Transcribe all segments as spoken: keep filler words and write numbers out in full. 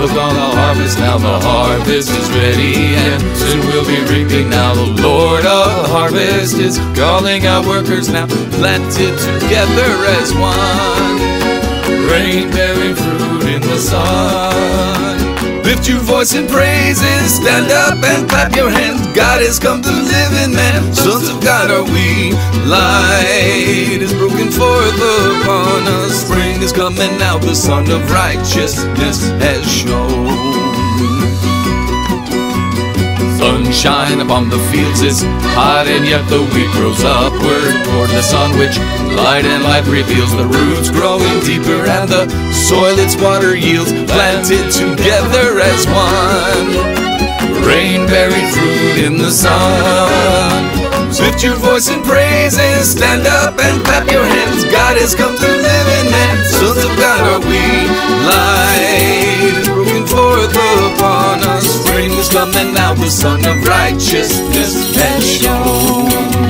Look on the harvest now, the harvest is ready, and soon we'll be reaping now. The Lord of the harvest is calling out workers now, planted together as one, grain bearing fruit in the sun. Lift your voice in praises, stand up and clap your hands. God has come to live in man, sons of God are we. Light is broken forth upon us, spring is coming out, the sun of righteousness has shone. Sunshine upon the fields is hot, and yet the wheat grows upward toward the sun, which light and life reveals. The roots growing deeper, and the soil its water yields, planted together as one, rain bearing fruit in the sun. Lift your voice in praises, stand up and clap your hands. God has come to live in man, sons of God are we. Light is broken forth upon us, spring is coming out, the sun of righteousness has shone.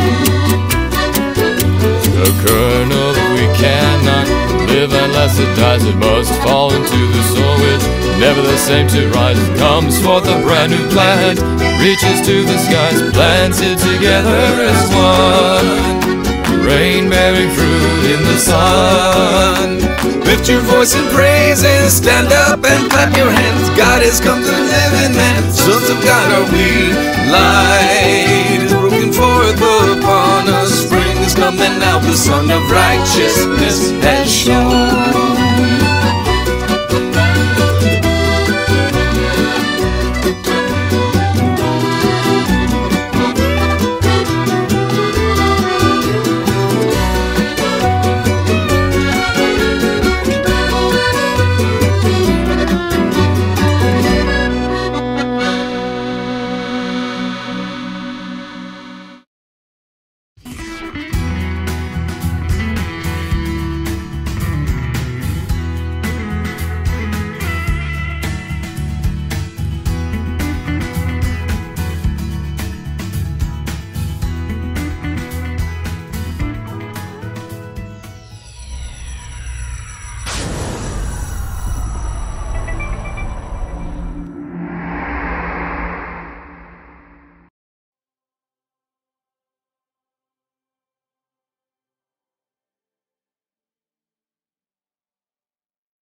The kernel we cannot live unless it dies, it must fall into the soil. It's never the same to rise. It comes forth a brand new plant, reaches to the skies, planted together as one, rain bearing fruit in the sun. Lift your voice in praises, stand up and clap your hands. God has come to live in man, sons of God are we. Light is broken forth upon us, spring is coming out, the sun of righteousness has shone.